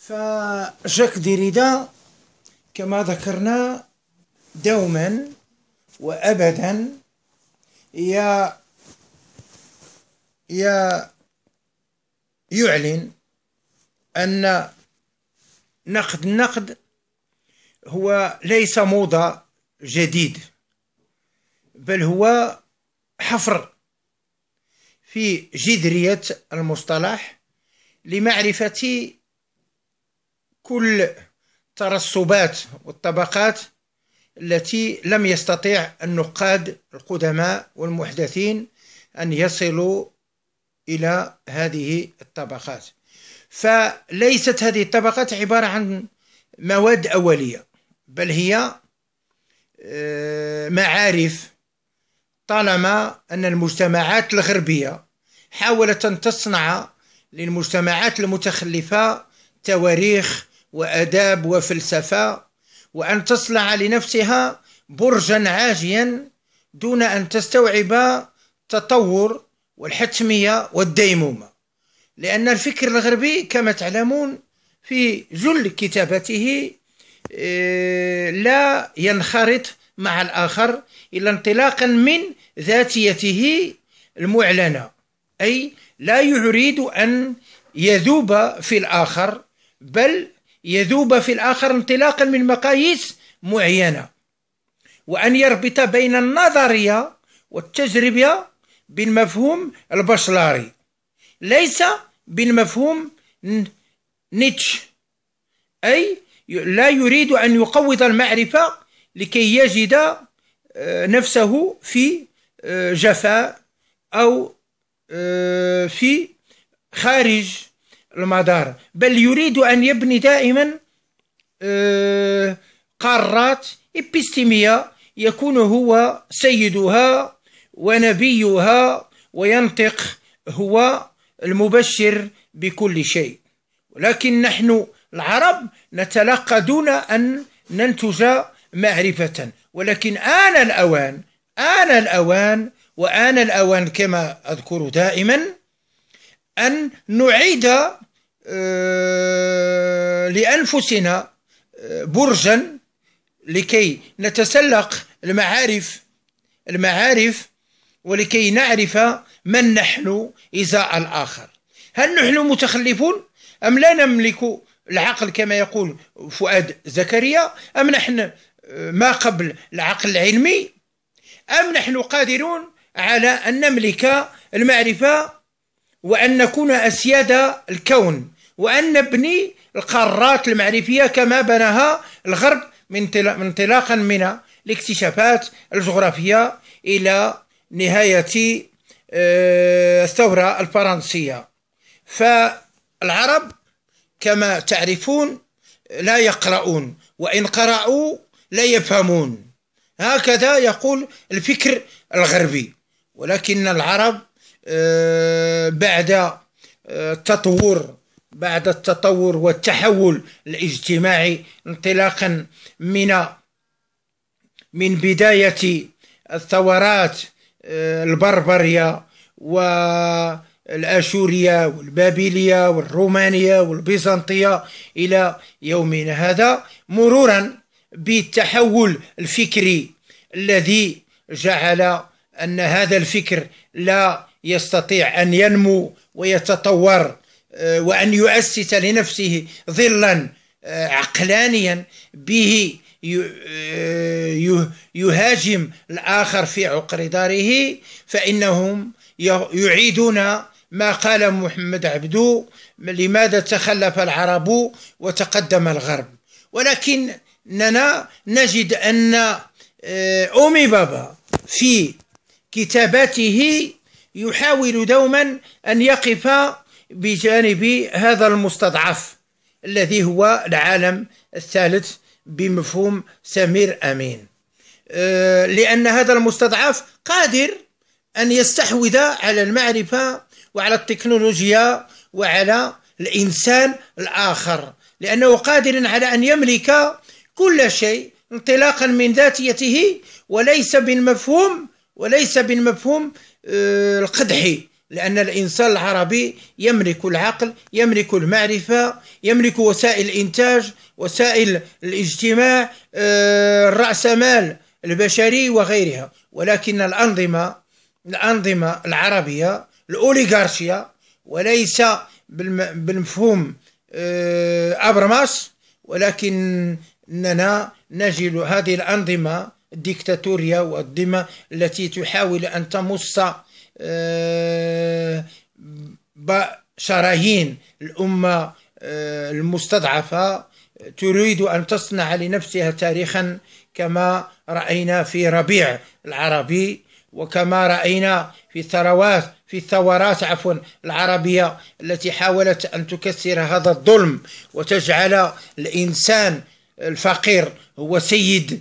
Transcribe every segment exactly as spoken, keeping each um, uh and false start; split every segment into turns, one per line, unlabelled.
فجاك ديريدا كما ذكرنا دوما وأبدا يا يا يعلن أن نقد النقد هو ليس موضة جديد، بل هو حفر في جذرية المصطلح لمعرفة كل ترسبات والطبقات التي لم يستطيع النقاد القدماء والمحدثين أن يصلوا إلى هذه الطبقات. فليست هذه الطبقات عبارة عن مواد أولية، بل هي معارف، طالما أن المجتمعات الغربية حاولت أن تصنع للمجتمعات المتخلفة تواريخ وآداب وفلسفة، وأن تصنع لنفسها برجا عاجيا دون أن تستوعب التطور والحتمية والديمومة. لأن الفكر الغربي كما تعلمون في جل كتابته لا ينخرط مع الآخر إلا انطلاقا من ذاتيته المعلنة، أي لا يريد أن يذوب في الآخر، بل يذوب في الآخر انطلاقا من مقاييس معينة، وأن يربط بين النظرية والتجربة بالمفهوم البشلاري، ليس بالمفهوم نيتشه، أي لا يريد أن يقوض المعرفة لكي يجد نفسه في جفاء أو في خارج المدار، بل يريد أن يبني دائما قارات إبستيمية يكون هو سيدها ونبيها وينطق هو المبشر بكل شيء. ولكن نحن العرب نتلقى دون أن ننتج معرفة، ولكن آن الأوان آن الأوان وآن الأوان كما أذكر دائما أن نعيد لأنفسنا برجا لكي نتسلق المعارف المعارف ولكي نعرف من نحن إزاء الآخر. هل نحن متخلفون أم لا نملك العقل كما يقول فؤاد زكريا، أم نحن ما قبل العقل العلمي، أم نحن قادرون على أن نملك المعرفة وأن نكون أسياد الكون وأن نبني القارات المعرفية كما بناها الغرب من انطلاقا من الاكتشافات الجغرافية إلى نهاية الثورة الفرنسية. فالعرب كما تعرفون لا يقرؤون، وإن قرأوا لا يفهمون، هكذا يقول الفكر الغربي. ولكن العرب بعد التطور بعد التطور والتحول الاجتماعي انطلاقا من من بداية الثورات البربرية والآشورية والبابلية والرومانية والبيزنطية إلى يومنا هذا، مرورا بالتحول الفكري الذي جعل أن هذا الفكر لا يستطيع أن ينمو ويتطور وأن يؤسس لنفسه ظلا عقلانيا به يهاجم الآخر في عقر داره، فإنهم يعيدون ما قال محمد عبدو: لماذا تخلف العرب وتقدم الغرب؟ ولكننا نجد أن أومي بابا في كتاباته يحاول دوما أن يقف بجانب هذا المستضعف الذي هو العالم الثالث بمفهوم سمير أمين، لأن هذا المستضعف قادر أن يستحوذ على المعرفة وعلى التكنولوجيا وعلى الإنسان الآخر، لأنه قادر على أن يملك كل شيء انطلاقا من ذاتيته، وليس بالمفهوم وليس بالمفهوم القدحي، لأن الإنسان العربي يملك العقل، يملك المعرفة، يملك وسائل الإنتاج، وسائل الاجتماع، الرأسمال البشري وغيرها. ولكن الأنظمة الأنظمة العربية الأوليغارشيا، وليس بالمفهوم أبرماس، ولكننا نجد هذه الأنظمة الديكتاتورية والأنظمة التي تحاول أن تمص شرايين الأمة المستضعفة، تريد أن تصنع لنفسها تاريخا كما رأينا في ربيع العربي، وكما رأينا في الثروات في الثورات عفوا العربية التي حاولت أن تكسر هذا الظلم وتجعل الإنسان الفقير هو سيد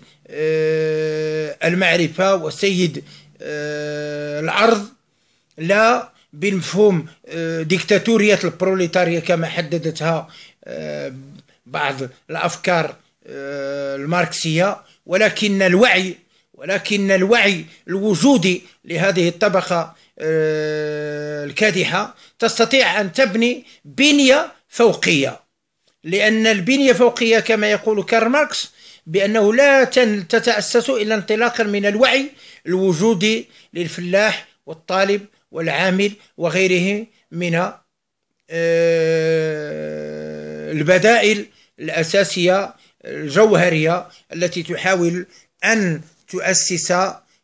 المعرفة وسيد الأرض، لا بالمفهوم ديكتاتورية البروليتارية كما حددتها بعض الأفكار الماركسية، ولكن الوعي ولكن الوعي الوجودي لهذه الطبقة الكادحة تستطيع أن تبني بنية فوقية. لأن البنية الفوقية كما يقول كارل ماركس بأنه لا تتأسس إلا انطلاقا من الوعي الوجودي للفلاح والطالب والعامل وغيره من البدائل الأساسية الجوهرية التي تحاول أن تؤسس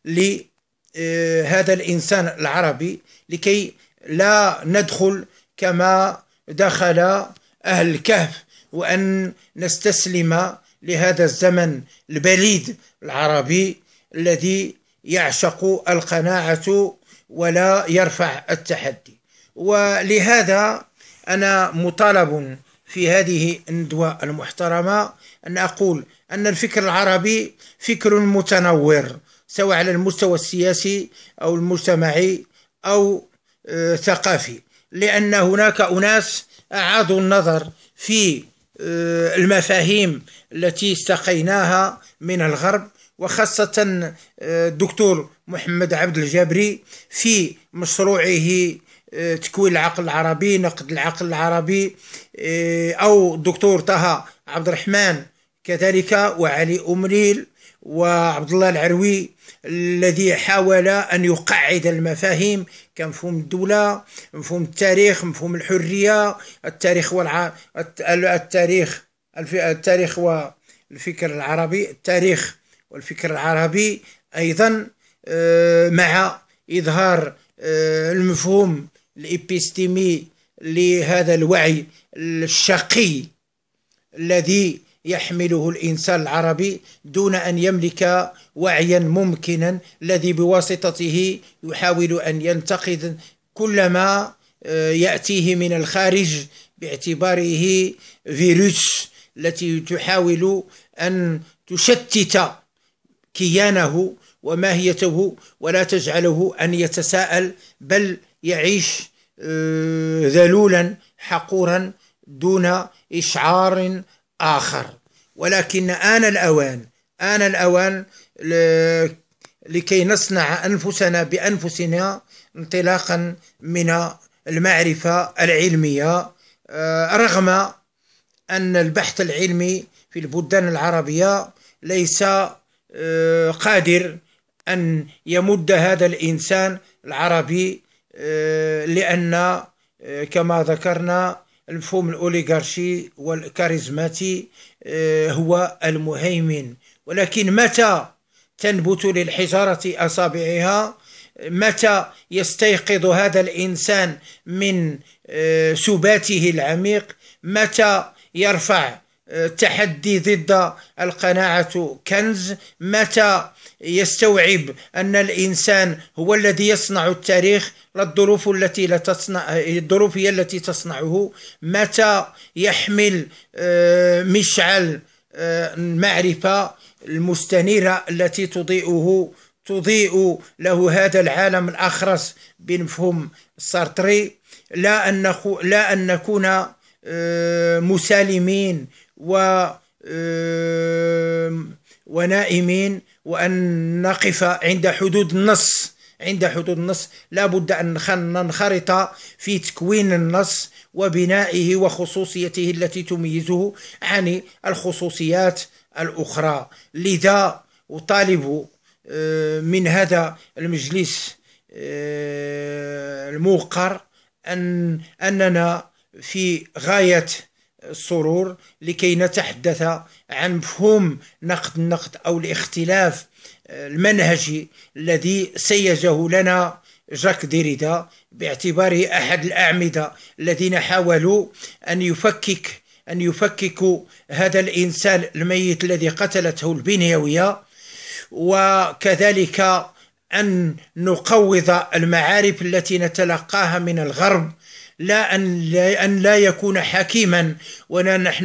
لهذا الإنسان العربي، لكي لا ندخل كما دخل أهل الكهف، وأن نستسلم لهذا الزمن البليد العربي الذي يعشق القناعة ولا يرفع التحدي. ولهذا أنا مطالب في هذه الندوة المحترمة أن أقول أن الفكر العربي فكر متنور، سواء على المستوى السياسي أو المجتمعي أو ثقافي، لأن هناك أناس أعادوا النظر في المفاهيم التي استقيناها من الغرب، وخاصة الدكتور محمد عبد الجابري في مشروعه تكوين العقل العربي، نقد العقل العربي، أو الدكتور طه عبد الرحمن كذلك، وعلي أمريل وعبد الله العروي الذي حاول أن يقعد المفاهيم كمفهوم الدولة، مفهوم التاريخ، مفهوم الحرية، التاريخ والع... التاريخ التاريخ والفكر العربي، التاريخ والفكر العربي أيضا، مع إظهار المفهوم الإبستيمي لهذا الوعي الشقي الذي يحمله الإنسان العربي دون أن يملك وعيا ممكنا، الذي بواسطته يحاول أن ينتقد كل ما يأتيه من الخارج باعتباره فيروس، التي تحاول أن تشتت كيانه وماهيته ولا تجعله أن يتساءل، بل يعيش ذلولا حقورا دون إشعار آخر. ولكن آن الأوان آن الأوان لكي نصنع أنفسنا بأنفسنا انطلاقا من المعرفة العلمية، رغم أن البحث العلمي في البلدان العربية ليس قادر أن يمد هذا الإنسان العربي، لأن كما ذكرنا المفهوم الأوليغارشي والكاريزماتي هو المهيمن. ولكن متى تنبت للحجارة أصابعها؟ متى يستيقظ هذا الإنسان من سباته العميق؟ متى يرفع التحدي ضد القناعة كنز؟ متى يستوعب أن الإنسان هو الذي يصنع التاريخ، لا الظروف التي لا تصنع، الظروف هي التي تصنعه؟ متى يحمل مشعل المعرفة المستنيرة التي تضيئه تضيء له هذا العالم الأخرس بمفهوم سارتري؟ لا أن لا أن نكون مسالمين و ونائمين، وأن نقف عند حدود النص عند حدود النص لا بد أن ننخرط في تكوين النص وبنائه وخصوصيته التي تميزه عن الخصوصيات الأخرى. لذا أطالب من هذا المجلس الموقر أن أننا في غاية السرور لكي نتحدث عن مفهوم نقد النقد أو الاختلاف المنهجي الذي سيجه لنا جاك ديريدا باعتباره أحد الأعمدة الذين حاولوا أن يفكك أن يفككوا هذا الإنسان الميت الذي قتلته البنيوية، وكذلك أن نقوض المعارف التي نتلقاها من الغرب، لا أن لا, أن لا يكون حكيما ونحن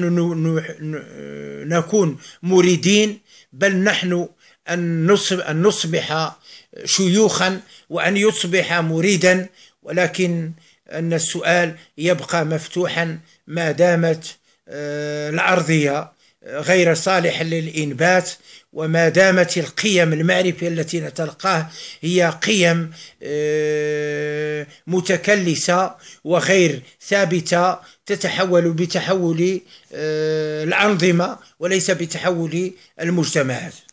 نكون مريدين، بل نحن أن نصبح شيوخا وأن يصبح مريدا، ولكن أن السؤال يبقى مفتوحا ما دامت الأرضية غير صالحة للإنبات، وما دامت القيم المعرفية التي نتلقاها هي قيم متكلسة وغير ثابتة تتحول بتحول الأنظمة وليس بتحول المجتمعات.